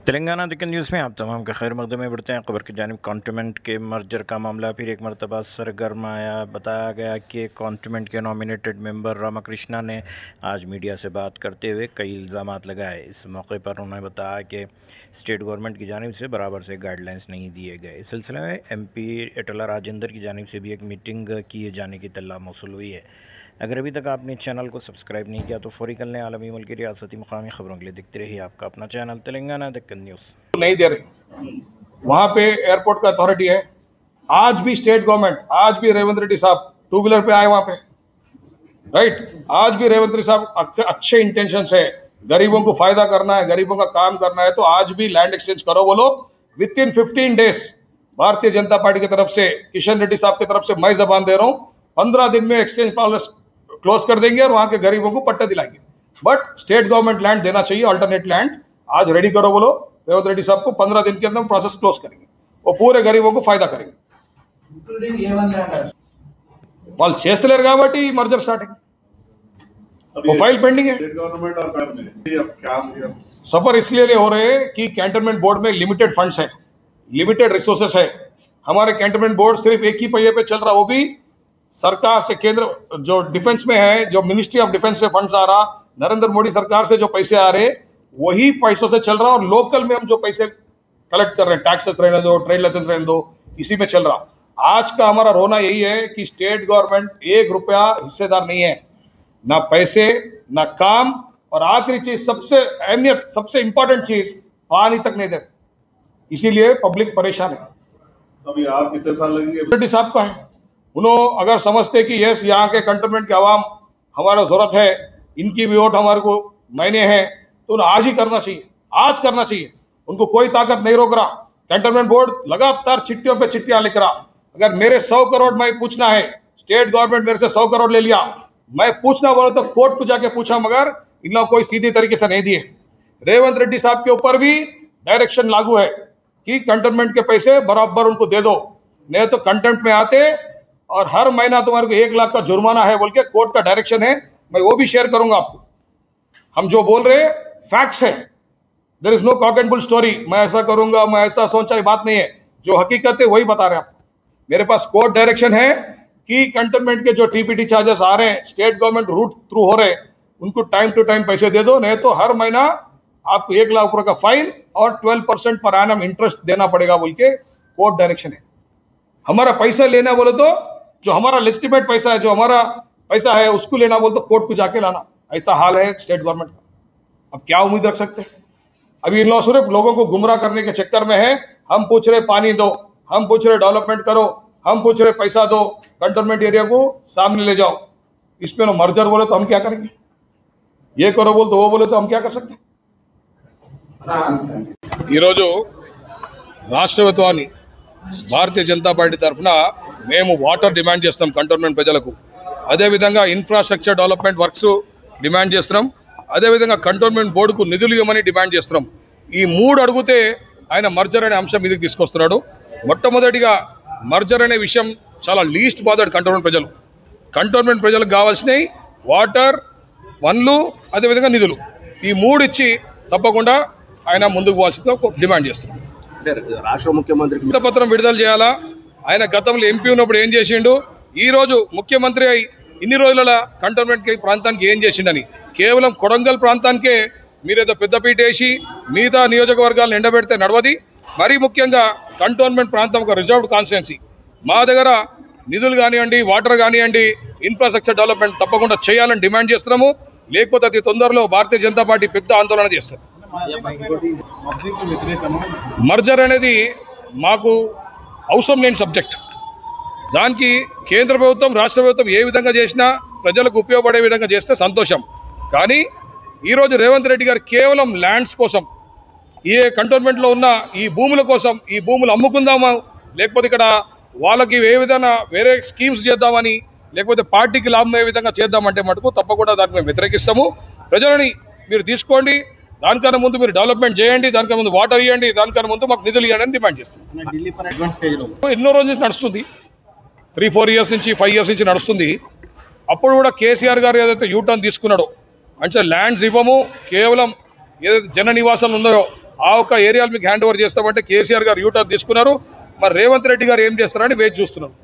तेलंगाना दिक्कत न्यूज़ में आप तमाम का खैर मकदम में बढ़ते हैं। खबर की जानिब कॉन्टोमेंट के मर्जर का मामला फिर एक मरतबा सरगर्म आया। बताया गया कि कॉन्टोमेंट के नॉमिनेटेड मेंबर रामाकृष्णा ने आज मीडिया से बात करते हुए कई इल्ज़ामात लगाए। इस मौके पर उन्होंने बताया कि स्टेट गवर्नमेंट की जानिब से बराबर से गाइडलाइंस नहीं दिए गए। इस सिलसिले में MP एटला राजेंद्र की जानिब से भी एक मीटिंग किए जाने की इत्तला मौसूल हुई है। अगर अभी तक आपने चैनल को सब्सक्राइब नहीं किया तो फौरी कर लें। आलमी मुल्क की रियासती मुकामी खबरों के लिए दिखते रहिए आपका अपना चैनल तेलंगाना दिक्कत न्यूज़। नहीं दे रहे, वहां पे एयरपोर्ट का अथॉरिटी है। आज भी स्टेट गवर्नमेंट, आज भी रेवंत रेड्डी साहब 2 व्हीलर पे आए वहां पे, राइट। आज भी रेवंत रेड्डी साहब अच्छे इंटेंशन है, गरीबों को फायदा करना है, गरीबों का काम करना है, तो आज भी लैंड एक्सचेंज करो बोलो। With in 15 days Bharatiya Janata party की तरफ से, किशन रेड्डी साहब की तरफ से मैं जबान दे रहा हूं, 15 दिन में एक्सचेंज पॉलिसी क्लोज कर देंगे और वहां के गरीबों को पट्टा दिलाएंगे। बट स्टेट गवर्नमेंट लैंड देना चाहिए, अल्टरनेट लैंड। आज रेडी करो बोलो रेवंत रेड्डी साहब को, 15 दिन के अंदर प्रोसेस क्लोज करेंगे, वो पूरे गरीबों को फायदा करेंगे। వాళ్ళు చేస్తలేరు కాబట్టి మర్జర్ స్టార్టింగ్, वो फाइल पेंडिंग है। सफर इसलिए हो रहे हैं कि कैंटोनमेंट बोर्ड में लिमिटेड फंड्स है, लिमिटेड रिसोर्सेस है। हमारे कैंटोनमेंट बोर्ड सिर्फ एक ही पहिए पे चल रहा, वो भी सरकार से, केंद्र जो डिफेंस में है, जो मिनिस्ट्री ऑफ डिफेंस से फंड्स आ रहा, नरेंद्र मोदी सरकार से जो पैसे आ रहे, वही पैसों से चल रहा। और लोकल में हम जो पैसे कलेक्ट कर रहे हैं, टैक्सेस रहने दो, ट्रेड लाइसेंस रहने दो, इसी में चल रहा। आज का हमारा रोना यही है कि स्टेट गवर्नमेंट 1 रुपया हिस्सेदार नहीं है, ना पैसे ना काम, और आखिरी चीज, सबसे अहमियत, सबसे इंपॉर्टेंट चीज, पानी तक नहीं दे। इसीलिए पब्लिक परेशान है। अभी आप कितने साल लगेंगे? रेड्डी साहब का है, उन्होंने अगर समझते कि यस यहाँ के कंटोनमेंट के आवाम हमारा जरूरत है, इनकी भी वोट हमारे को मायने हैं, तो उन्हें आज ही करना चाहिए, आज करना चाहिए। उनको कोई ताकत नहीं रोक रहा। कैंटोनमेंट बोर्ड लगातार चिट्ठियों पे चिट्ठियां लिख रहा। अगर मेरे 100 करोड़ मैं पूछना है, स्टेट गवर्नमेंट मेरे से 100 करोड़ ले लिया, मैं पूछना बोला तो कोर्ट को जाके पूछा, मगर इन लोग कोई सीधी तरीके से नहीं दिए। रेवंत रेड्डी साहब के ऊपर भी डायरेक्शन लागू है कि कंटोनमेंट के पैसे बराबर उनको दे दो, नहीं तो कंटेम्प्ट में आते और हर महीना तुम्हारे को 1 लाख का जुर्माना है बोल के कोर्ट का डायरेक्शन है। मैं वो भी शेयर करूंगा आपको। हम जो बोल रहे फैक्ट्स है, there is no cock and bull story. मैं ऐसा करूंगा, मैं ऐसा सोचा, ये बात नहीं है। जो हकीकत है वही बता रहे हैं आपको। मेरे पास कोर्ट डायरेक्शन है कि कंटोनमेंट के जो TPT चार्जेस आ रहे हैं, स्टेट गवर्नमेंट रूट थ्रू हो रहे हैं, उनको टाइम टू टाइम पैसे दे दो, नहीं तो हर महीना आपको 1 लाख रुपए का फाइन और 12% पर एनम इंटरेस्ट देना पड़ेगा बोल के कोर्ट डायरेक्शन है। हमारा पैसा लेना बोले तो, जो हमारा लेजिटिमेट पैसा है, जो हमारा पैसा है, उसको लेना बोले तो कोर्ट को जाके लाना। ऐसा हाल है स्टेट गवर्नमेंट का। अब क्या उम्मीद रख सकते हैं? अभी इन लोग सिर्फ लोगों को गुमराह करने के चक्कर में है। हम पूछ रहे पानी दो, हम पूछ रहे डेवलपमेंट करो, हम पूछ रहे पैसा दो, कंटोनमेंट एरिया को सामने ले जाओ। इसमें नो मर्जर बोले तो हम क्या करेंगे? ये करो बोले तो वो बोले तो हम क्या कर सकते? ఈరోజు రాష్ట్రవ్యాప్తంగా భారతీయ జనతా పార్టీ తరఫున మేము వాటర్ డిమాండ్ చేస్తున్నాం కంటోన్మెంట్ ప్రజలకు. అదేవిధంగా ఇన్ఫ్రాస్ట్రక్చర్ డెవలప్మెంట్ వర్క్స్ డిమాండ్ చేస్తున్నాం. అదేవిధంగా కంటోన్మెంట్ బోర్డుకు నిధులు ఇవ్వమని డిమాండ్ చేస్తున్నాం. ఈ 3 అడిగితే ఆయన మర్జర్ అనే అంశం మీదకి తీసుకొస్తున్నాడు. మొట్టమొదటిగా మర్జర్ అనే విషయం చాలా లీస్ట్ బాధడు కంటోన్మెంట్ ప్రజలు. కంటోన్మెంట్ ప్రజలకు కావాల్సినవి వాటర్, పనులు, అదేవిధంగా నిధులు. ఈ 3 ఇచ్చి తప్పకుండా ఆయన ముందుకు పోవాల్సిందిగా డిమాండ్ చేస్తున్నాం. రాష్ట్ర ముఖ్యమంత్రికి పత్రం విడుదల చేయాలా. ఆయన గతంలో MP ఉన్నప్పుడు ఏం చేసిండు, ఈ రోజు ముఖ్యమంత్రి అయి ఇన్ని రోజుల కంటోన్మెంట్ ప్రాంతానికి ఏం చేసిండని, కేవలం కొడంగల్ ప్రాంతానికే మీరేదో పెద్దపీట వేసి మిగతా నియోజకవర్గాలను ఎండబెడితే నడవది. మరీ ముఖ్యంగా కంటోన్మెంట్ ప్రాంతం ఒక రిజర్వ్డ్ కాన్స్టిట్యున్సీ. మా దగ్గర నిధులు కానివ్వండి, వాటర్ కానివ్వండి, ఇన్ఫ్రాస్ట్రక్చర్ డెవలప్మెంట్ తప్పకుండా చేయాలని డిమాండ్ చేస్తున్నాము. లేకపోతే అతి తొందరలో భారతీయ జనతా పార్టీ పెద్ద ఆందోళన చేస్తారు. మర్జర్ అనేది మాకు అవసరం లేని సబ్జెక్ట్. దానికి కేంద్ర ప్రభుత్వం, రాష్ట్ర ప్రభుత్వం ఏ విధంగా చేసినా ప్రజలకు ఉపయోగపడే విధంగా చేస్తే సంతోషం. కానీ ఈరోజు రేవంత్ రెడ్డి గారు కేవలం ల్యాండ్స్ కోసం, ఈ కంటోన్మెంట్లో ఉన్న ఈ భూముల కోసం, ఈ భూములు అమ్ముకుందామా, లేకపోతే ఇక్కడ వాళ్ళకి ఏ విధంగా వేరే స్కీమ్స్ చేద్దామని, లేకపోతే పార్టీకి లాభం ఏ విధంగా చేద్దామంటే మటుకు తప్పకుండా దానికి మేము వ్యతిరేకిస్తాము. ప్రజలని మీరు తీసుకోండి, దానికన్నా ముందు మీరు డెవలప్మెంట్ చేయండి, దానికన్నా ముందు వాటర్ ఇవ్వండి, దానికన్నా ముందు మాకు నిధులు ఇవ్వండి అని డిమాండ్ చేస్తాం. ఎన్నో రోజుల నుంచి నడుస్తుంది, 3-4 ఇయర్స్ నుంచి, 5 ఇయర్స్ నుంచి నడుస్తుంది. అప్పుడు కూడా కేసీఆర్ గారు ఏదైతే యూటర్న్ తీసుకున్నాడో, అంటే ల్యాండ్స్ ఇవ్వము, కేవలం ఏదైతే జన నివాసాలు ఉన్నాయో ఆ ఒక్క ఏరియాలు మీకు హ్యాండ్ ఓవర్ చేస్తామంటే కేసీఆర్ గారు యూటర్న్ తీసుకున్నారు. మరి రేవంత్ రెడ్డి గారు ఏం చేస్తారని వేచి చూస్తున్నారు.